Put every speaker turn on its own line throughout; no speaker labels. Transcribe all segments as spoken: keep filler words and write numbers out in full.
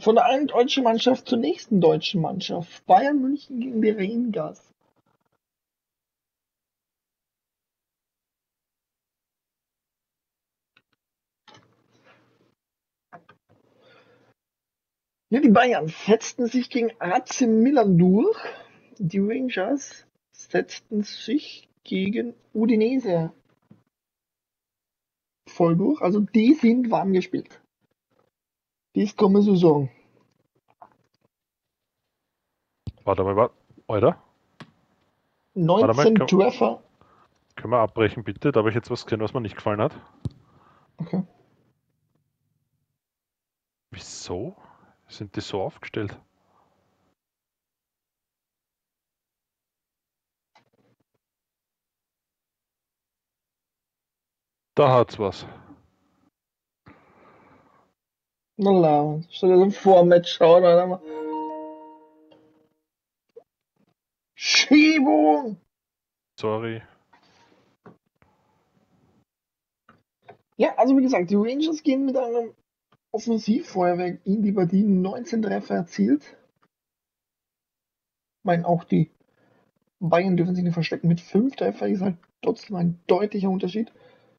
Von der einen deutschen Mannschaft zur nächsten deutschen Mannschaft. Bayern München gegen die Rangers. Ja, die Bayern setzten sich gegen A C Milan durch. Die Rangers setzten sich gegen Udinese voll durch. Also die sind warm gespielt. Das kann man so sagen.
Warte mal, warte. Alter,
neunzehn
können-
Treffer.
können wir abbrechen bitte? Da habe ich jetzt was gesehen, was mir nicht gefallen hat.
Okay.
Wieso sind die so aufgestellt? Da hat's was.
Na la, soll ich das Vormatch schauen, oder? Schiebung!
Sorry.
Ja, also wie gesagt, die Rangers gehen mit einem Offensivfeuerwerk in die Partie, neunzehn Treffer erzielt. Ich meine, auch die Bayern dürfen sich nicht verstecken. Mit fünf Treffer ist halt trotzdem ein deutlicher Unterschied.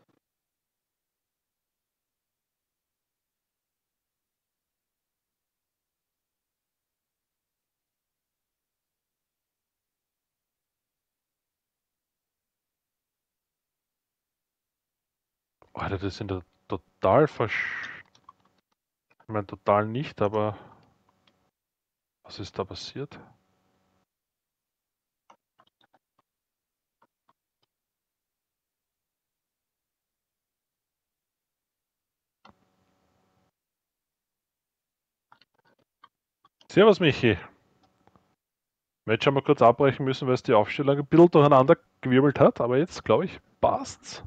Alter, das sind ja total versch... Ich meine, total nicht, aber... Was ist da passiert? Servus, Michi. Match haben wir kurz abbrechen müssen, weil es die Aufstellung ein bisschen durcheinander gewirbelt hat, aber jetzt, glaube ich, passt's.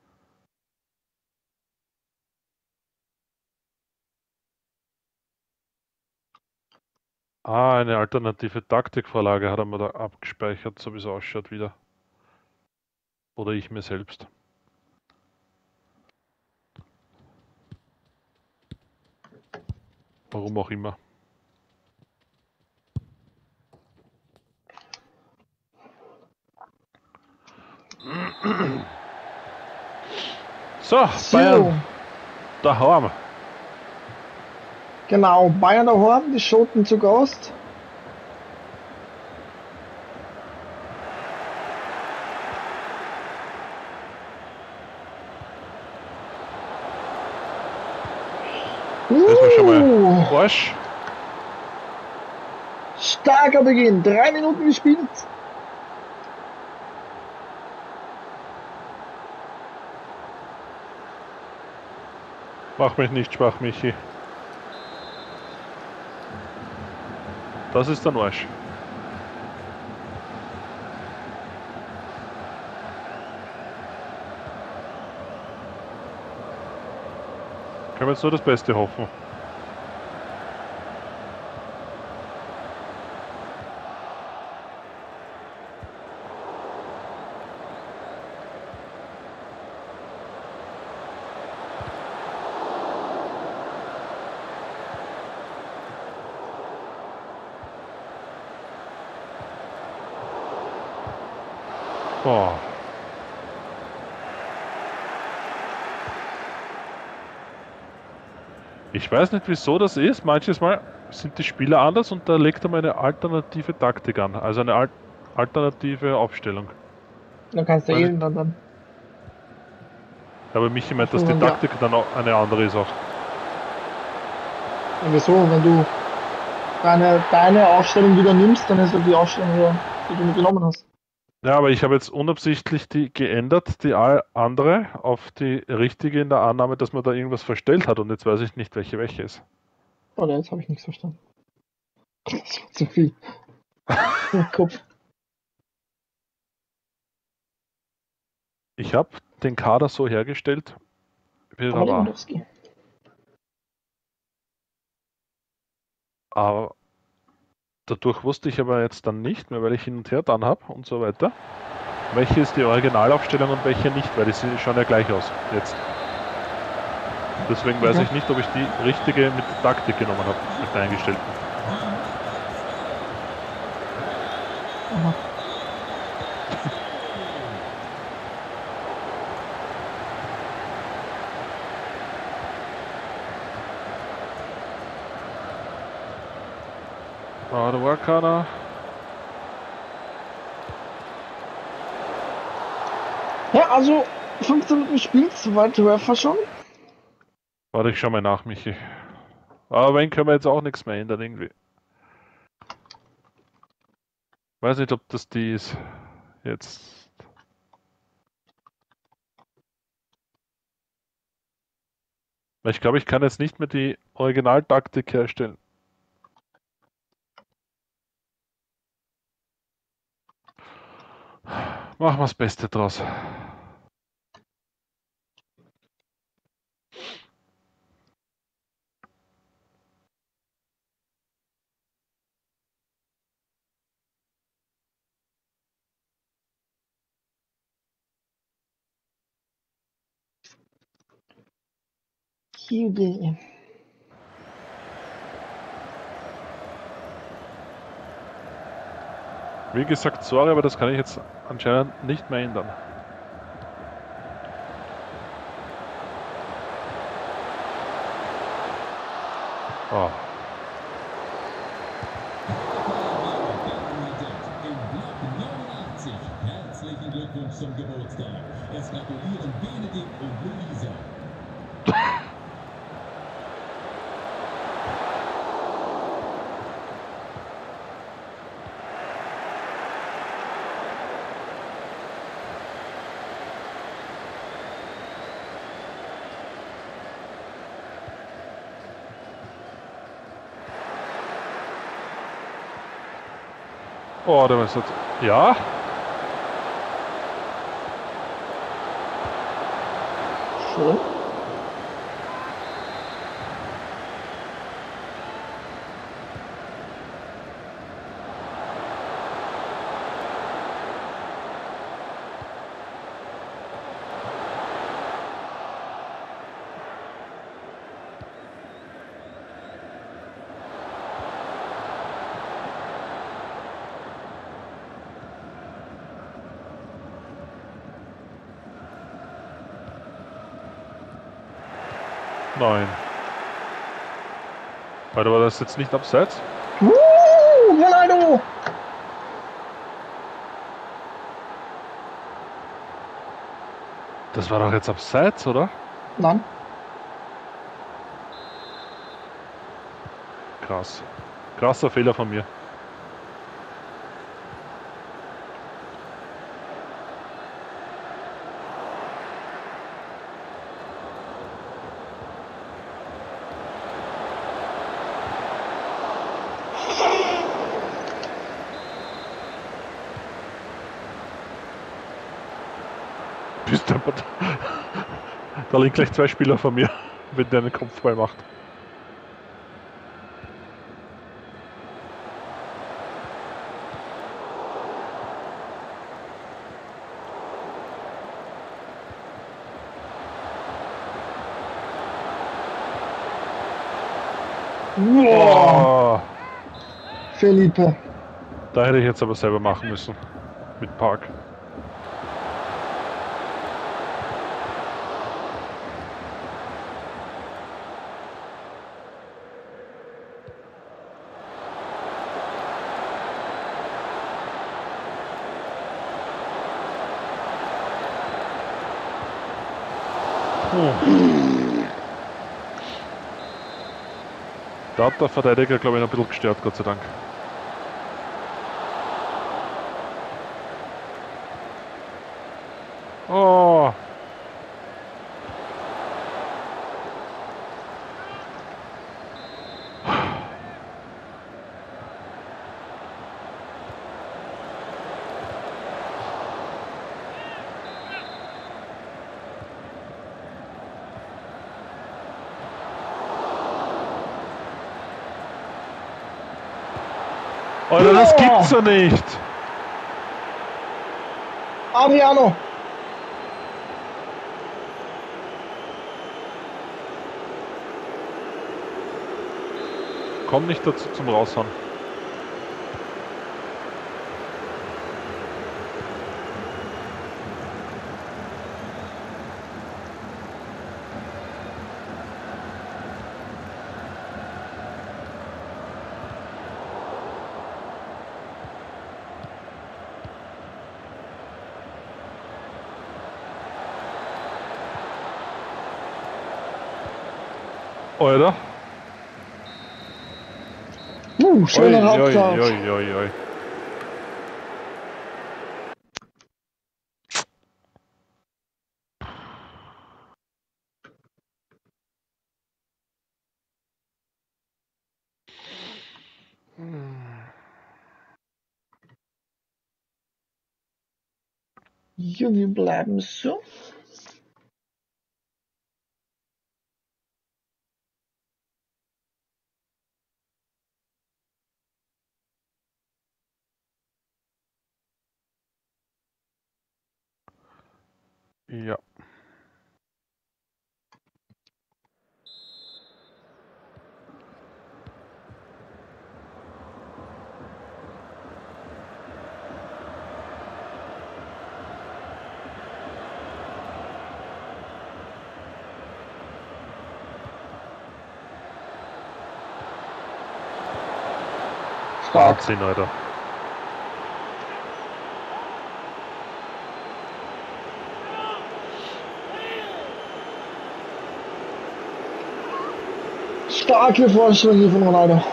Ah, eine alternative Taktikvorlage hat er mir da abgespeichert, so wie es ausschaut wieder. Oder ich mir selbst. Warum auch immer. So,
So,
Bayern daheim.
genau, Bayern daheim, die Schotten zu Gast.
Das war schon mal
Uh,
Arsch.
starker Beginn, drei Minuten gespielt.
Mach mich nicht schwach, Michi. Das ist ein Arsch. Können wir jetzt nur das Beste hoffen. Oh. Ich weiß nicht, wieso das ist. Manches Mal sind die Spieler anders und da legt er mal eine alternative Taktik an. Also eine Al alternative Aufstellung.
Dann kannst du
Weil-
eh dann, dann.
Aber Michi meint, dass die
Ja.
Taktik dann auch eine andere ist auch.
Ja, wieso? Wenn du deine, deine Aufstellung wieder nimmst, dann ist ja die Aufstellung wieder, die du mitgenommen hast.
Ja, aber ich habe jetzt unabsichtlich die geändert, die all- andere, auf die richtige in der Annahme, dass man da irgendwas verstellt hat und jetzt weiß ich nicht, welche welche ist.
Oder jetzt habe ich nichts verstanden. Das war zu viel. Im Kopf.
Ich habe den Kader so hergestellt, wie er
Aber
war.
Lewandowski.
Aber dadurch wusste ich aber jetzt dann nicht mehr, weil ich hin und her dann habe und so weiter, welche ist die Originalaufstellung und welche nicht, weil die sehen schon ja gleich aus jetzt. Deswegen weiß
Okay.
ich nicht, ob ich die richtige mit Taktik genommen habe, mit der eingestellten.
Aha.
Ah, da war keiner.
Ja, also fünfzehn Minuten gespielt, zwei Treffer schon.
Warte, ich schau mal nach, Michi. Aber wenn können wir jetzt auch nichts mehr ändern irgendwie. Weiß nicht, ob das die ist. Jetzt. Weil ich glaube, ich kann jetzt nicht mehr die Originaltaktik herstellen. Machen wir das Beste draus.
Idee.
Wie gesagt, sorry, aber das kann ich jetzt anscheinend nicht mehr ändern. Oh.
Herzlichen Glückwunsch zum Geburtstag. Es gratulieren Benedikt und Luisa.
Oh, da ist jetzt. Ja?
Schön.
Nein. Warte, war das jetzt nicht abseits?
Uh, Ronaldo!
Das war doch jetzt abseits, oder?
Nein.
Krass. Krasser Fehler von mir. Bist du aber. Da liegen gleich zwei Spieler von mir, wenn der einen Kopfball macht.
Wow.
Oh,
Felipe.
da hätte ich jetzt aber selber machen müssen. Mit Park. Hm. Da hat der Verteidiger, glaube ich, noch ein bisschen gestört, Gott sei Dank. Oh. Alter, das gibt's doch nicht!
Adriano.
komm nicht dazu zum Raushauen. Alter.
Uh, schöner
Oi, oi,
Hauptlauf.
oi, oi, oi.
Ja, wir bleiben so.
Ja.
Stark.
Wahnsinn, Alter.
Starke Vorstellung hier von Ronaldo.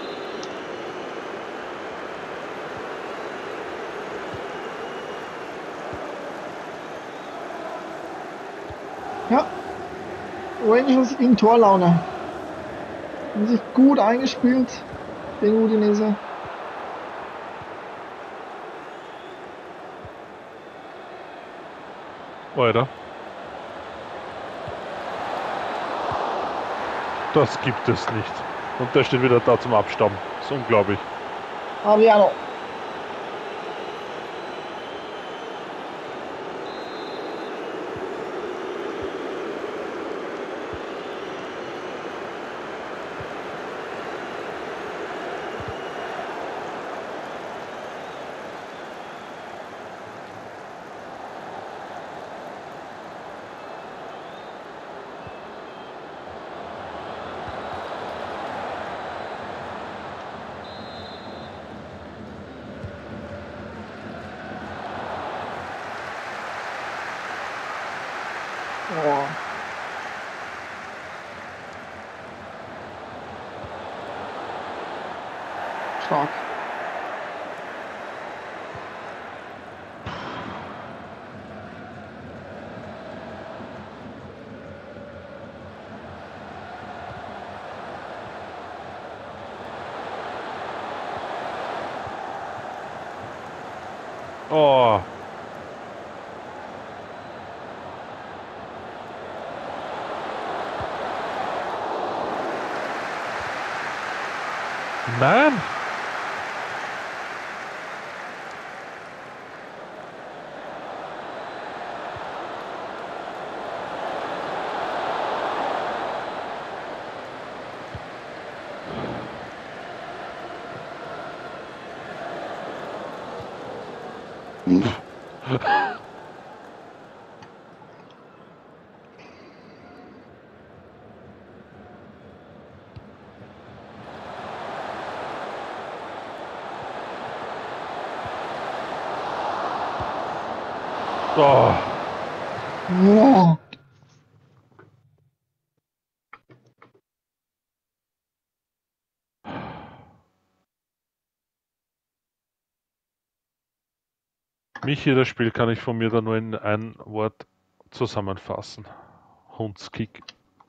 Ja, Rangers in Torlaune. Haben sich gut eingespielt gegen Udinese.
Alter. Das gibt es nicht. Und der steht wieder da zum Abstauben. Das ist unglaublich.
Aviano. Oh. Stark.
Oh. Nein. Oh.
Ja.
Michi, das Spiel kann ich von mir da nur in ein Wort zusammenfassen. Hundskick.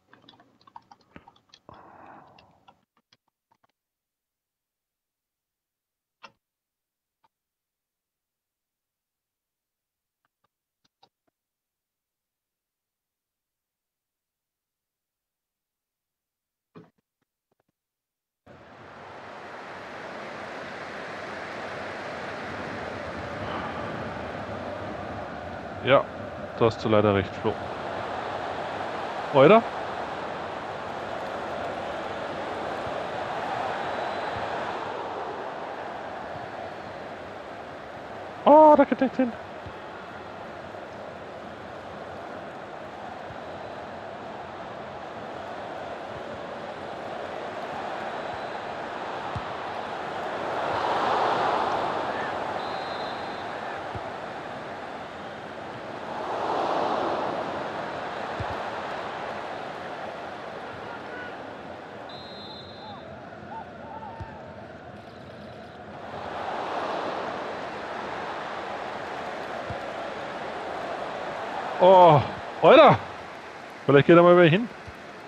Ja, da hast du leider recht, Flo. Alter? Oh, da geht nicht hin. Oh, Alter! Vielleicht geht er mal wieder hin.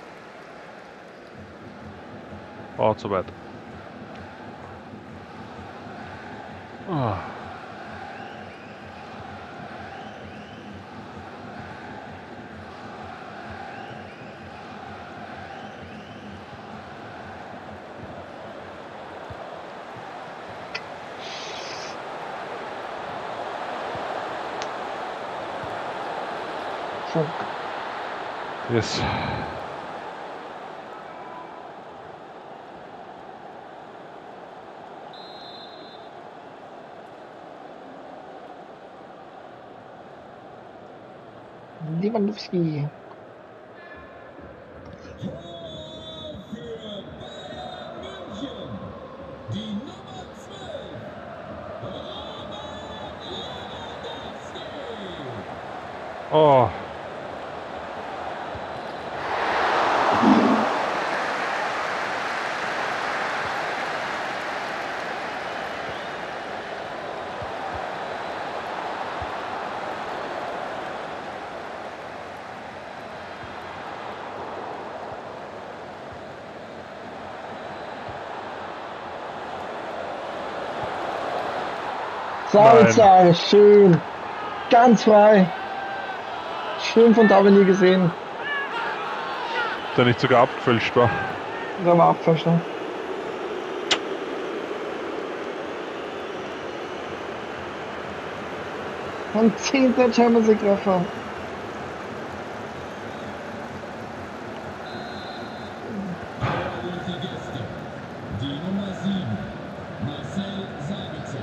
Oh, zu weit. Oh.
So.
Yes.
Lewandowski.
Tor für Bayern München. Die Nummer zwölf. Robert Lewandowski.
Oh.
Salzar, schön. Ganz frei. Schön von Davini gesehen.
Der nicht sogar abgefälscht war.
Da war abfälscht. Ne? Ein zehnter Champions League Treffer.
Durch die Gäste. Die Nummer sieben. Marcel Sabitzer.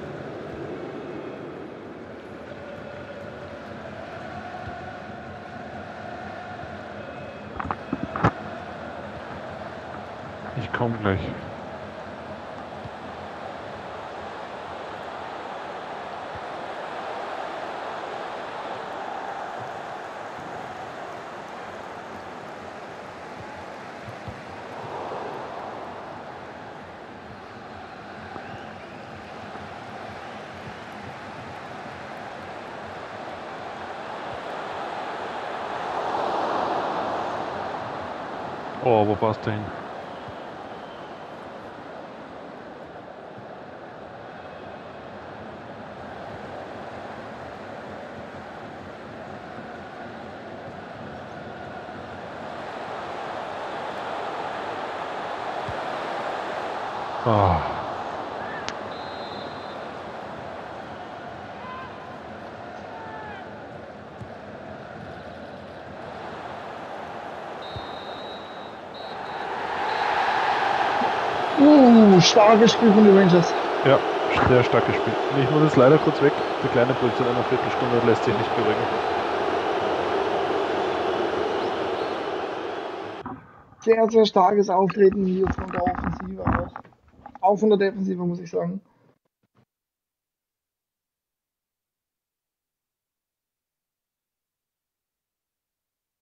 Ich komme gleich. Oh, wo passt der hin? Ah.
Uh, starkes Spiel von den Rangers.
Ja, sehr starkes Spiel. Ich muss jetzt leider kurz weg. Der kleine Puls in einer Viertelstunde lässt sich nicht beruhigen.
Sehr, sehr starkes Auftreten hier von der Offensive auch. Auch von der Defensive, muss ich sagen.